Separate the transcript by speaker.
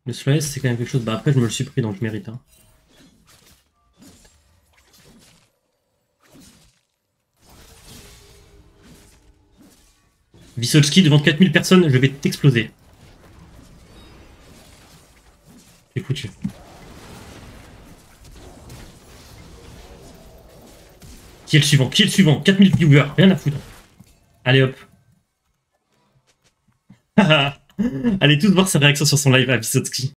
Speaker 1: Le slow c'est quand même quelque chose. Bah après, je me le suis pris, donc je mérite. Hein. Vysotski devant 4000 personnes, je vais t'exploser. C'est foutu. Qui est le suivant? Qui est le suivant? 4000 viewers, rien à foutre. Allez hop. Allez tous voir sa réaction sur son live à Vysotski.